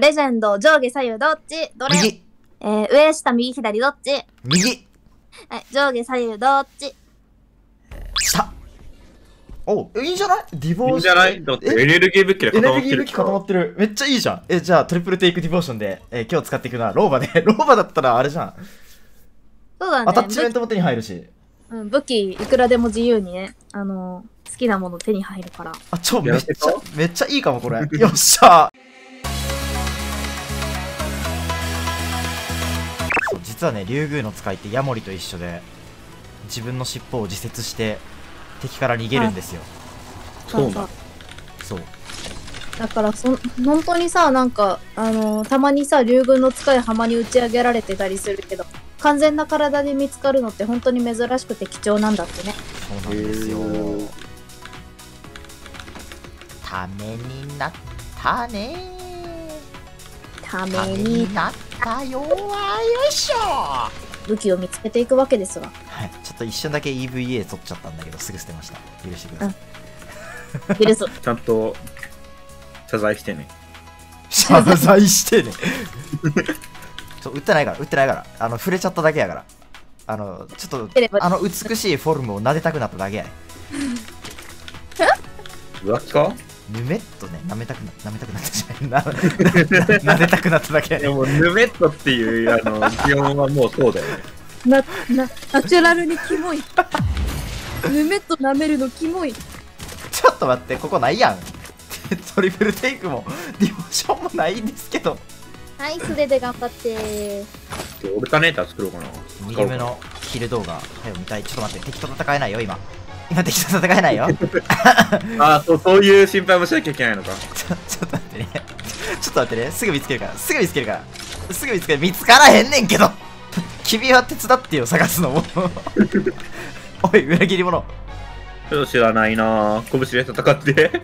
レジェンド上下左右どっち？どれ？ 右。 上下右左どっち？ 右。 はい、上下左右どっち？ 下。おう、いいんじゃない？ディボーション。 いいんじゃない？だってエネルギー武器で固まってる。 エネルギー武器固まってる。めっちゃいいじゃん。じゃあトリプルテイクディボーションで、今日使っていくのはローバで。ローバだったらあれじゃん。 そうだね。 アタッチメントも手に入るし。 うん、武器いくらでも自由にね、好きなもの手に入るから。 あ、めっちゃいいかも、これ。よっしゃそう、実はね、竜宮の使いってヤモリと一緒で、自分の尻尾を自節して敵から逃げるんですよ。 そうなの。 そう。 だから本当にさ、なんか、たまにさ、竜軍の使い浜に打ち上げられてたりするけど、完全な体で見つかるのって本当に珍しくて貴重なんだってね。 そうなんですよ。ためになったねためになったよ。よいしょ。 武器を見つけていくわけですわ。 はい、ちょっと一瞬だけ EVA 取っちゃったんだけど、すぐ捨てました。許してください。 許す。 ちゃんと謝罪してね。 謝罪してね。打ってないから、触れちゃっただけやから。ちょっと、美しいフォルムを撫でたくなっただけやね。 浮気か？ ぬめっとね、舐めたくなったじゃない。撫でたくなっただけやね。 でも、ぬめっとっていう、擬音はもうそうだよね。 ナチュラルにキモい。ぬめっと舐めるのキモい。 ちょっと待って、ここないやん。トリプルテイクも、ディモーションもないんですけど。 はい、素手で頑張って。 オルタネーター作ろうかな。 2ゲームのキル動画、早く見たい。ちょっと待って、敵と戦えないよ、今敵と戦えないよ。 ああ、そういう心配もしなきゃいけないのか。 ちょっと待ってね。ちょっと待ってね。すぐ見つけるから。見つからへんねんけど。君は手伝ってよ、探すのも。おい、裏切り者。 ちょっと知らないなぁ。拳で戦って。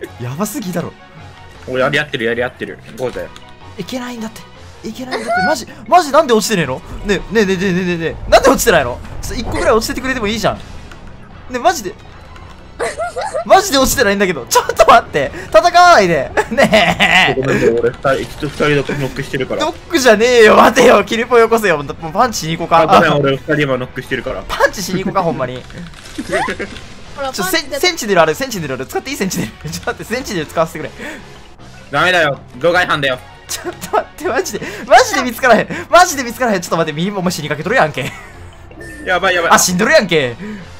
やばすぎだろ。 お、やり合ってる。こうだよ。 いけないんだって。マジなんで落ちてねえの？ねえ。なんで落ちてないの？1個ぐらい落ちててくれてもいいじゃん。ね、マジで落ちてないんだけど。ちょっと待って。戦わないで。ねえ。 ごめんね、俺2人ノックしてるから。 ノックじゃねえよ。待てよ。キルポよこせよ。もうパンチしに行こうか。 ごめん、俺2人今ノックしてるから。 パンチしに行こうか、ほんまに。センチネルある。使っていい？センチネル。ちょっと待って、センチネル使わせてくれ。 ダメだよ。除外犯だよ。 ちょっと待って、マジで見つからへん。ちょっと待って、右も死にかけとるやんけ。 やばい。 あ、死んどるやんけ。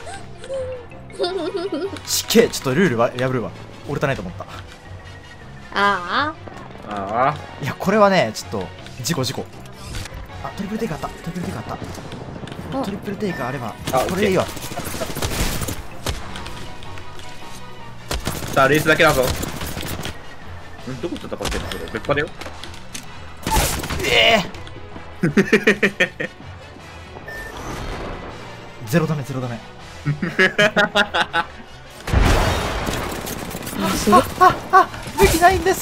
ちっけえ、ちょっとルールは破るわ。オルタナイト思った。 ああ。 いや、これはね、ちょっと、事故。あ、トリプルテイクあった。トリプルテイクあれば、これでいいわ。 さあ、レースだけだぞ。どこ戦ってんの？別派だよ。 ゼロダメ。武器ないんです。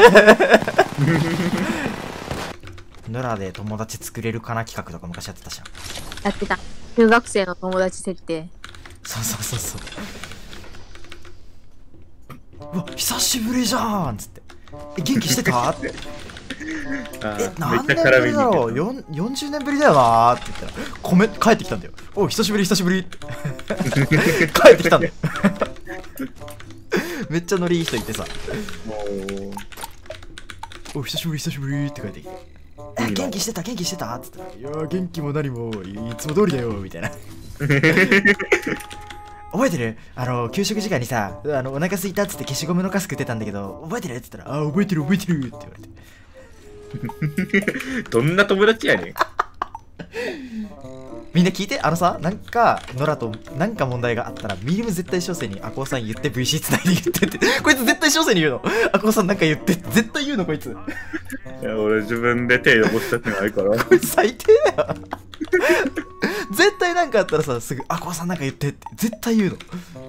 ノラで友達作れるかな企画とか昔やってたじゃん。 やってた。中学生の友達設定。 そう。うわ、久しぶりじゃんっつって。元気してたって。何年ぶりだろう、40年ぶりだよなーって言ったら帰ってきたんだよ。お、久しぶりって帰ってきたんだよ。めっちゃノリいい人いてさ、お、久しぶりって帰ってきて、元気してたって言ったら、いやー、元気も何もいつも通りだよみたいな。覚えてる？給食時間にさ、お腹空いたっつって消しゴムのカス食ってたんだけど、覚えてる？って言ったら、あ、覚えてるって言われて。 どんな友達やねん。 みんな聞いて、なんかノラとなんか問題があったら、ミリム絶対小生にアコウさん言って VC つないで言ってって。こいつ絶対小生に言うの。アコウさんなんか言って絶対言うの、こいつ。 いや、俺自分で手汚したくないから。 こいつ最低だよ。絶対なんかあったらさ、すぐアコウさんなんか言ってって絶対言う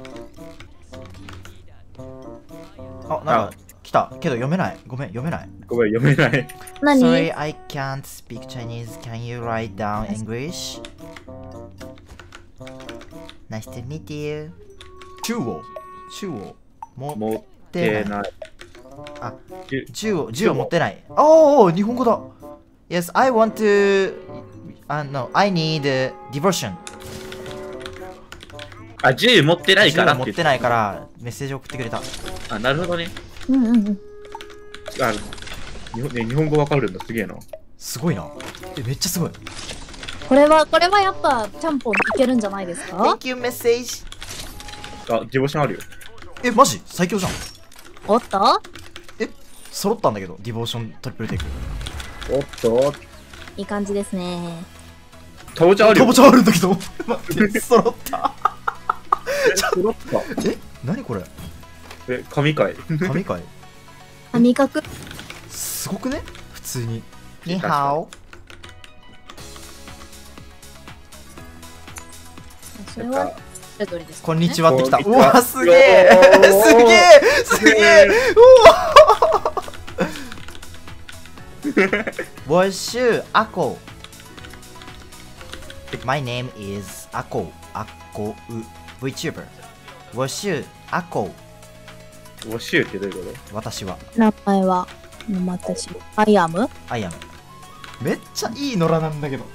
の。あ、なんか来たけど読めない。ごめん、読めない。 何？ Sorry, I can't speak Chinese. Can you write down English? Nice to meet you. 中央持ってない。 あ、 銃銃を持ってない。おお、日本語だ。Yes, I want to. No, I need devotion. あ、銃持ってないから銃を持ってないからメッセージ送ってくれた。 あ、なるほどね。 うんうんうん。 あの日本語わかるんだ、すげえな。 すごいな。めっちゃすごい。 これはやっぱ、ちゃんぽんいけるんじゃないですか？ Thank you, message. あ、ディボーションあるよ。 マジ最強じゃん。 おっと揃ったんだけど、ディボーショントリプルテイク。 おっと、 いい感じですね。 タボチャあるよ。 タボチャあるんだけど。待って、揃った。 揃った。 何これ神回。 神回あ、味覚。 すごくね普通に。にはお。 それは、それぞれです、ね。 こんにちはってきた。 こんにちはうわ、すげえすげえすげえうわBonjour, Ako. My name is Ako. Ako VTuber. Bonjour, Ako. ウォシューってどういうこ私は名前は、私。アイアム I am. めっちゃいい野良なんだけど。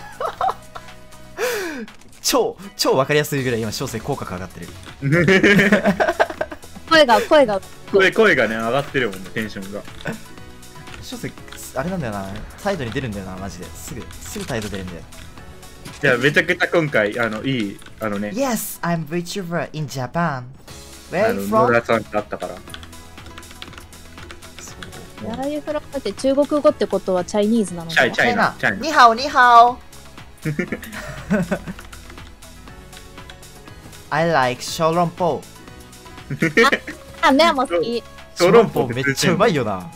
超わかりやすいぐらい今、小生口角上がってる。 声が。 声がね、上がってるもんね、テンションが。 小生、あれなんだよな。態度に出るんだよな、マジで。すぐ態度出るんだよ。 いや、めちゃくちゃ今回、いい、ね。 Yes, I'm VTuber in Japan. 野 Where are you from? 良さんってあったから。 ああいうフラだって中国語ってことはチャイニーズなのかチャイナ。 にはおにはお。I like 小籠包。 あ、ねも好き。 小籠包めっちゃうまいよな。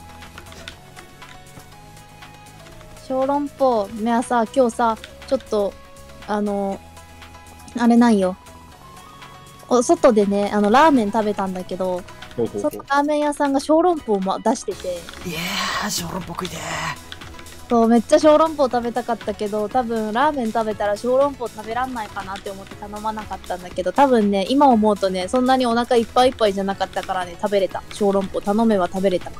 小籠包、ねはさ、今日さ、ちょっと、あれなんよ。外でね、ラーメン食べたんだけど、 ほうほうほうそのラーメン屋さんが小籠包も出してて、 いやー、小籠包食いてそう、めっちゃ小籠包食べたかったけど、多分ラーメン食べたら小籠包食べらんないかなって思って頼まなかったんだけど、多分ね、今思うとね、そんなにお腹いっぱいいっぱいじゃなかったからね、食べれた。小籠包頼めば食べれた。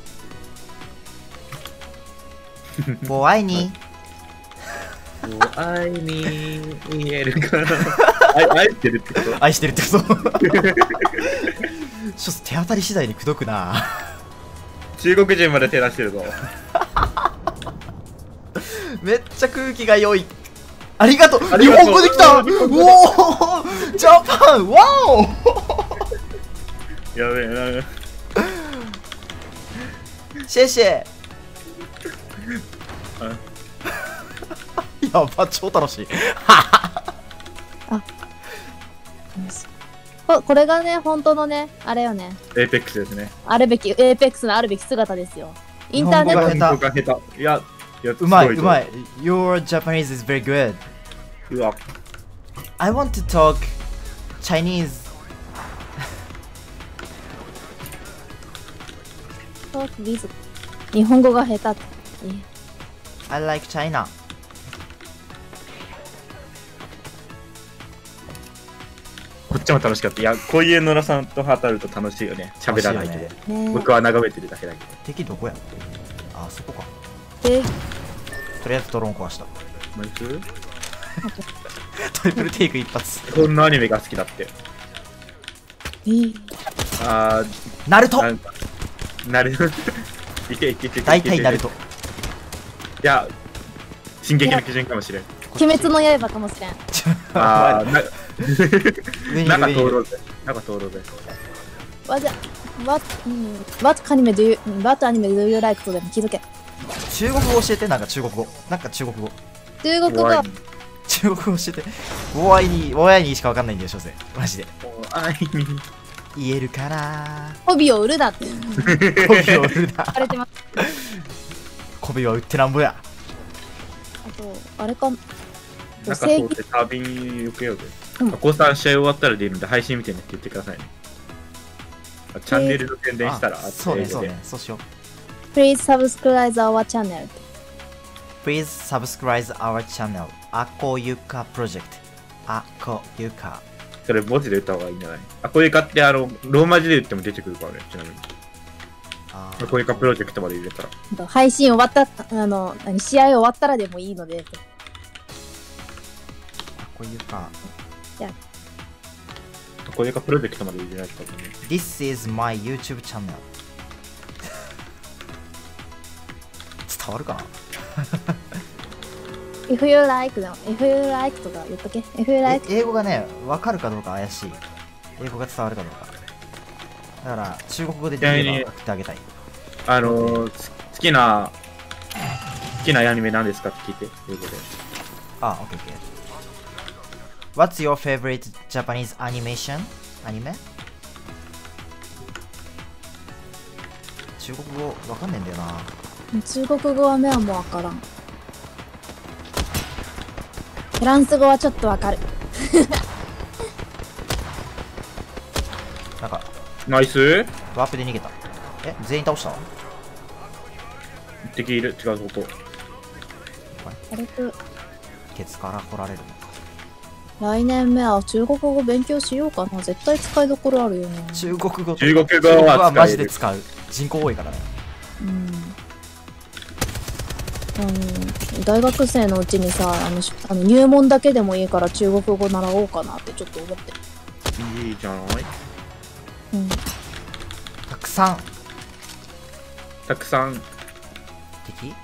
ー。もう会いに。 もう愛に見えるから。愛してるってこと愛してるってこと。ちょっと手当たり次第に口説くな。 中国人まで手出してるぞ。 めっちゃ空気が良い。ありがとう。日ありがとう本語できた。おお、ジャパン、ワオ。 やべえな。 シェシェ。やば、超楽しい。 これがね、本当のね、あれよね。 エーペックスですね。 エーペックスのあるべき姿ですよ。インターネット日本語が下手。いや、 うまい、うまい。 い。Your Japanese is very good. うわ、 I want to talk Chinese. 日本語が下手って。 I like China. こっちも楽しかった。いや、こういう野良さんと当たると楽しいよね。喋らないけど。 楽しいよね僕は眺めてるだけだけど。 敵どこや。あそこか。 で、 とりあえずドローン壊した。 ナイス。 トリプルテイク一発。 こんなアニメが好きだって。あナルト。 なんか、なる。いけいけいけ。 大体ナルト。 いや、進撃の基準かもしれん。 鬼滅の刃かもしれん。 あー、 上に中上に通ろうぜ。中通ろうぜ。 What anime do you like とでも気づけ。 中国語教えて、なんか中国語。なんか中国語。 中国語は怖い。 中国語教えて。おーいにしかわかんないんだよ、所詮。マジで。 愛に。 言えるかな。 媚びを売るだって媚びを売るな。 言われてます。 媚びは売ってなんぼや。 あと、あれか、 中通って旅に行くようぜ。 うんあこうさん試合終わったら出るんで配信見てねって言ってくださいね。あチャンネルの宣伝したら、 そうね、 英語でそうね。そうしよう。 Please subscribe our channel. Please subscribe our channel. あこゆかプロジェクト。あこゆか。 それ文字で打った方がいいんじゃない？あ、こういうかってローマ字で打っても出てくるからね、ちなみに。 あこれかプロジェクトまで入れたら。 配信終わった、試合終わったらでもいいので。 こういうか。 これかプロジェクトまで入れないとね。 This is my YouTube channel 伝わるかな If you like だ。If you like とか言っとけ。If you like。 英語がね、わかるかどうか怪しい。英語が伝わるかどうか。だから、中国語でできれば送ってあげたい。 好きなアニメ何ですかって聞いて、英語で。 あ、OK、OK。What's your favorite Japanese animation? アニメ中国語わかんねえんだよな。 中国語は目はもうわからん。フランス語はちょっとわかる。 なんか、 ナイスワープで逃げた。え、全員倒した敵いる、違うぞと。 軽くケツから来られるのか。 来年目は中国語勉強しようかな。絶対使いどころあるよね。 中国語はマジで使う。人口多いからね。 大学生のうちにさ、入門だけでもいいから中国語習おうかなってちょっと思ってる。 いいじゃない。 たくさん敵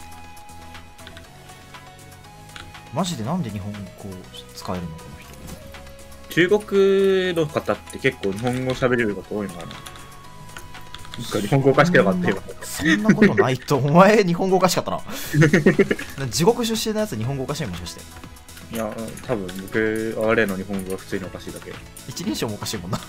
マジでなんで日本語使えるのこの人。 中国の方って結構日本語喋れる方多いのかな。日本語おかしくなかったよ。 そんなことないと。お前日本語おかしかったな。地獄出身のやつ日本語おかしいもしかして。 いや、多分僕、あれの日本語が普通におかしいだけ。 一人称もおかしいもんな。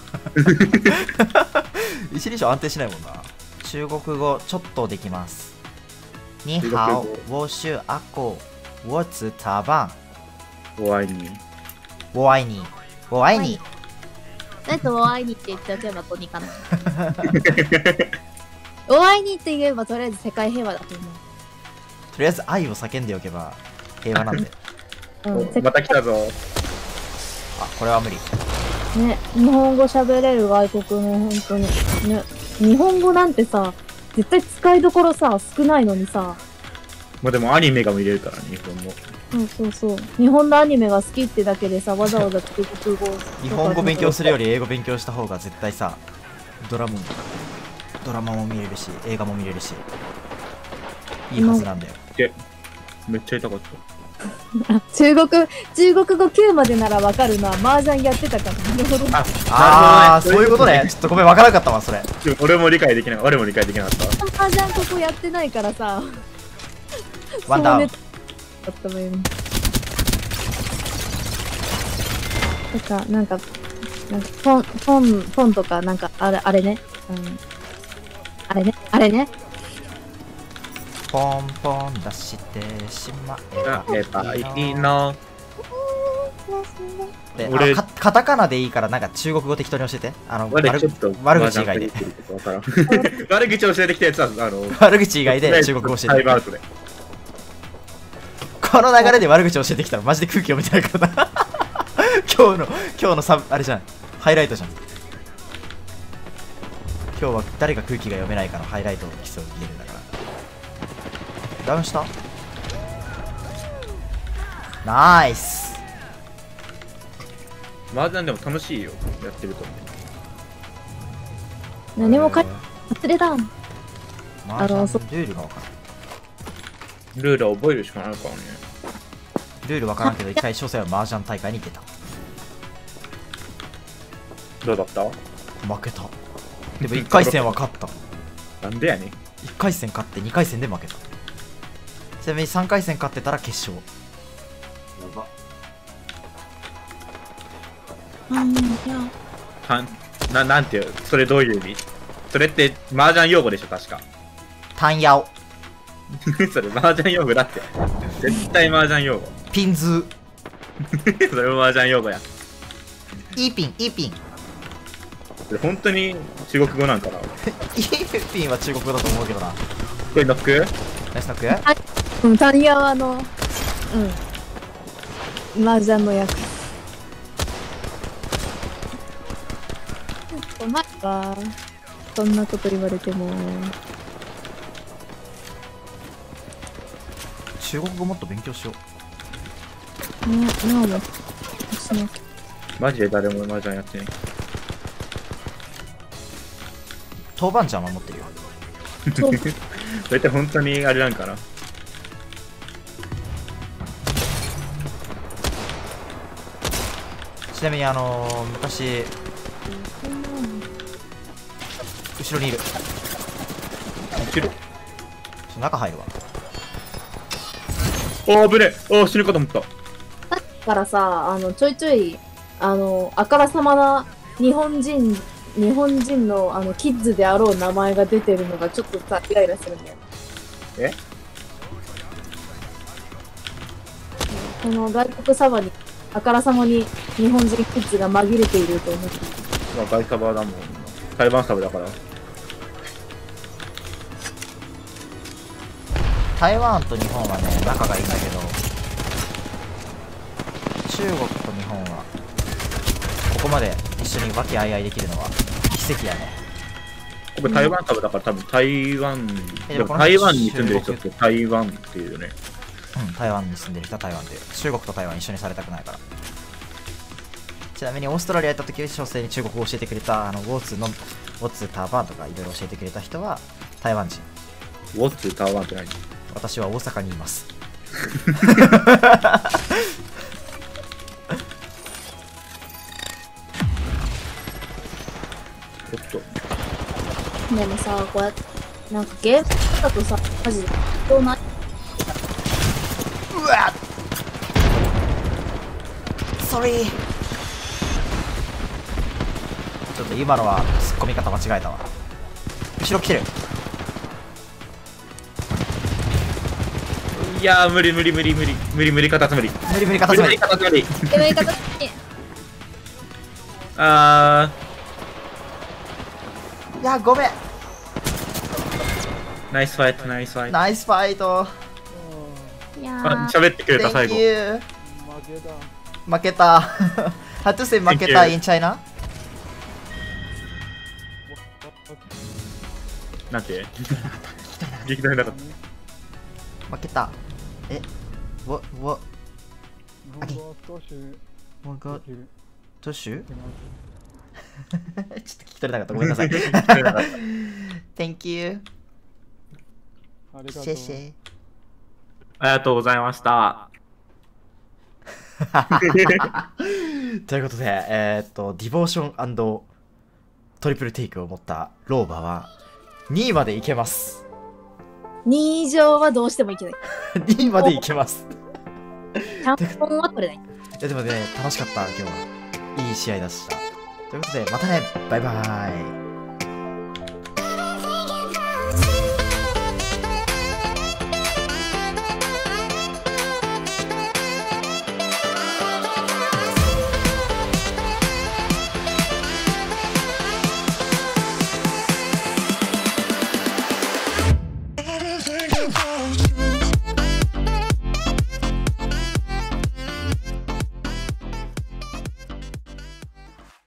一人称安定しないもんな。中国語ちょっとできます。にはお、我是阿公、我是タバン。 お会いに。 我愛你。我愛你。 なんとお会いにって言っちゃえばとにかな。お会いにって言えばとりあえず世界平和だと思う。 とりあえず愛を叫んでおけば平和なんで。 また来たぞ。 あ、これは無理。 ね、日本語喋れる外国の本当にね、日本語なんてさ、絶対使いどころさ少ないのにさ。 まあでもアニメが見れるからね、日本も。 そう。日本のアニメが好きってだけでさ、わざわざ中国語日本語勉強するより英語勉強した方が絶対さ、ドラマも見れるし、映画も見れるし、いいはずなんだよ。 めっちゃ痛かった。 中国語9までならわかるな。麻雀やってたから。なるほど。 そういうことね。ちょっとごめん、わからなかったわ、それ。 俺も理解できなかった。 麻雀ここやってないからさ。 ワンダウン。 なんか本とか、なんか、あれね。あれね。 ポンポン出してしまえばいいの。 で、カタカナでいいから、なんか中国語適当に教えて。悪口以外で。 悪口教えてきたやつは、 悪口以外で中国語教えて。この流れで悪口教えてきたらマジで空気読めてないからな。今日のあれじゃん、ハイライトじゃん。今日は誰が空気が読めないかのハイライトを競うゲームだから。ダウンした。ナイス。 麻雀でも楽しいよ、やってると。 何も忘れた。 麻雀ルールが分からん。 ルールは覚えるしかないからね。 ルール分からんけど、一回初戦は麻雀大会に出た。 どうだった？ 負けた。でも1回戦は勝った。 なんでやねん。 1回戦勝って2回戦で負けた。ちなみに3回戦勝ってたら決勝。やば。なんていう、それどういう意味？それって麻雀用語でしょ、確か。 タンヤオ。 それ麻雀用語だって。絶対麻雀用語。 ピンズー。それも麻雀用語や。 イーピン。 それ本当に中国語なんかな。 イーピンは中国語だと思うけどな。これノック？ ナイスノック？ タンヤは麻雀の役。うまいわ。そんなこと言われても。 中国語もっと勉強しよう。 ね、今もしなきゃ。 マジで誰も麻雀やってない。 豆板醤は持ってるよ。 それって本当にあれなんかな。 ちなみに昔後ろにいる。 後ろ。 中入るわ。 おー、危ねえ。おー、死ぬかと思った。 だからさ、ちょいちょい、あからさまな日本人のキッズであろう名前が出てるのがちょっとさ、イライラするんだよ。 え？ この外国サバに、あからさまに日本人キッズが紛れていると思って。 まあ、外サバだもん。台湾サバだから。 台湾と日本はね、仲がいいんだけど、中国と日本はここまで一緒に和気あいあいできるのは奇跡やね。 これ台湾サバだから多分台湾、でも台湾に住んでる人って台湾っていうよね。 うん、台湾に住んでる人は台湾で、中国と台湾一緒にされたくないから。ちなみにオーストラリア行った時小生に中国語を教えてくれたウォーツターバンとかいろいろ教えてくれた人は台湾人。 ウォッツ台湾って何？ 私は大阪にいます。 おっと。 でもさ、こうやって、なんかゲームだとさ、マジで、どうない？ うわっ Sorry。 ちょっと今のはツッコミ方間違えたわ。後ろ来てる。 いやー、無理カタツムリ。 無理カタツムリ。 カタツムリ。 やめ方に。 あいやごめん。 ー、ナイスファイト。 ナイスファイト。 いやあ、 ー、 喋ってくれた最 Thank 後。 you。負けた。How to say 負けた in China？ なんて劇団なかった。 負けた。え What 日本 Okay. 語少し What got できる to shoot？ できますちょっと聞き取れなかった。ごめんなさい。Thank you。 ありがとう。 シェシェ。 ありがとうございました。 ということで、ディボーション&トリプルテイクを持ったローバは2位までいけます。 2以上はどうしてもいけない。 2位までいけます。 チャンピオンは取れない。 いやでもね、楽しかった、今日は。いい試合でした。ということで、またね、バイバーイ。